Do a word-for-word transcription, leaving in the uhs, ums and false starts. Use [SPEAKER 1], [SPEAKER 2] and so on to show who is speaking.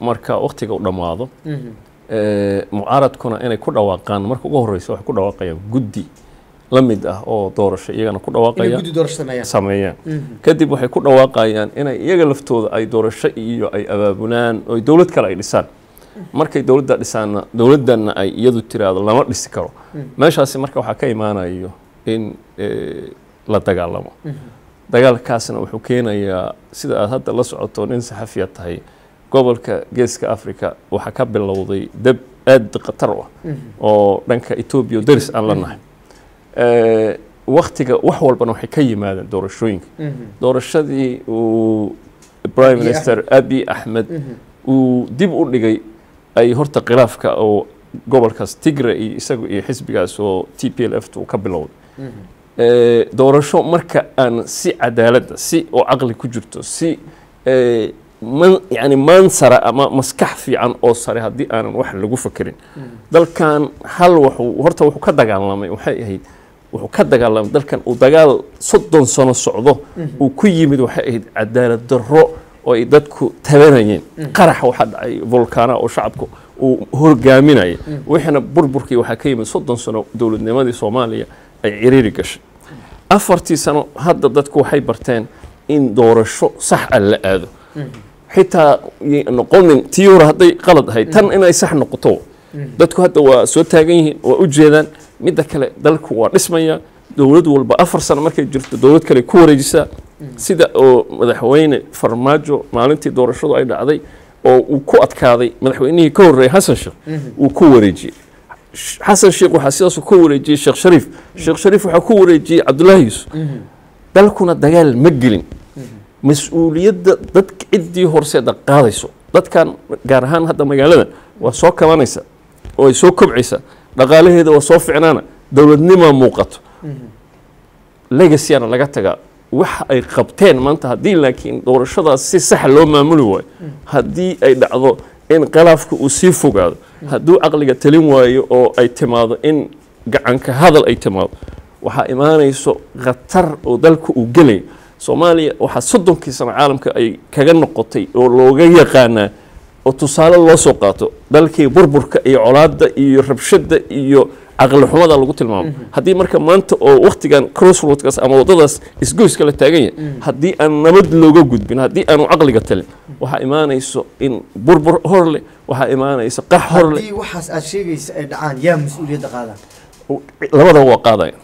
[SPEAKER 1] marka waqtiga u dhamaado ee mucaaradkuna inay ku dhawaaqaan marka ugu horeyso wax ku dhawaaqayaan guddi la mid ah oo doorasho iyagana ku dhawaaqayaan
[SPEAKER 2] guddi doorasho
[SPEAKER 1] sameeyaan kadib waxay ku dhawaaqayaan inay iyaga laftooda ay doorasho iyo ay abaabulaan oo dawlad kale ay dhisaan markay dawladda dhisaan dawladana ay iyadu tiraado lama dhisi karo meeshaasi marka waxa ka imaanayo in la dagaalamo dagaalkaasna wuxuu keenayaa sida aad hadda la socoto nin saxafiya tahay gobolka geeska Afrika waxa ka bilowday dab aad qatar ah oo dhanka Ethiopia daris aan la nahay ee waqtiga wax walbana waxay ka yimaadeen doorashooyinka doorashadii uu Prime Minister Abiy Ahmed uu dib u dhigay ay horta khilaafka oo gobolkaas Tigray iyo isagu iyo xisbigaas oo T P L F uu ka bilowday ee doorasho marka aan si cadaalad si oo aqli ku jirto si ee man yani mansara ama maskax fiican oo sare hadii aanan wax lagu fakirin dalkan hal wuxuu horta wuxuu ka dagaalamay waxay ahayd wuxuu ka dagaalamay dalkan uu dagaal soddon sano socdo uu ku yimid waxay ahayd cadaalad darro oo ay dadku tabanayeen qarax waxa dhacay volcano oo shacabku uu horgaaminay waxana burburkii waxa ka yimid soddon sano dawladnimadii Soomaaliya ay ciriiri gashay afartii sano hadda dadku waxay barteen in doorasho sax ah la aado xitaa noqonin tiyur haday qalad ahay tan inay sax noqoto dadku hadda waa soo taagan yihiin waa u jeedaan midda kale dalku waa dhismaya dawlad walba afar sano markay jirto dawlad kale ku wareejisa sida oo madaxweyne Farmaajo maalintii doorashadu ay dhacday oo uu ku adkaaday madaxweynihii ka horeeyay Xasan Sheikh uu ku wareejiyay Xasan Sheikh waxa sidaas ku wareejiyay Sheikh Shariif Sheikh Shariif waxa ku wareejiyay Cabdullaahi Yuusuf dalkuna dagaal ma gelin mas'uuliyadda dadka cidii horseeda qaadayso dadkan gaar ahaan hadda magaalada waa soo kabanaysa oo ay soo kobcaysa dhaqaalaheeda waa soo ficnaana dawladnimo muuqato legacy ana laga taga waxa ay qabteen maanta hadii laakiin doorashadaas si sax loo maamuli waayo hadii ay dhacdo in khilaafku uu sii fogaado haduu aqliga talin waayo oo ay timaado in gacanka hadal ay timaado waxa imaanayso khatar oo dalku uu galay Soomaaliya waxa soddonkii sano caalamka ay kaga noqotay oo looga yaqaana oo tusaale loo soo qaato dalkii burburka iyo colaadda iyo rabshada iyo aqal xumada lagu tilmaamo hadii marka maanta oo waqtigan crossroads ama wadadaas isgoyska la taagan yahay hadii aan nabad looga gudbin hadii aanu aqliga talin waxa imaanayso in burbur horle waxa imaanayso qax horle
[SPEAKER 2] hadii waxaas aad sheegaysa ay dhacaan yaa mas'uuliyadda qaada
[SPEAKER 1] labada waa qaadaya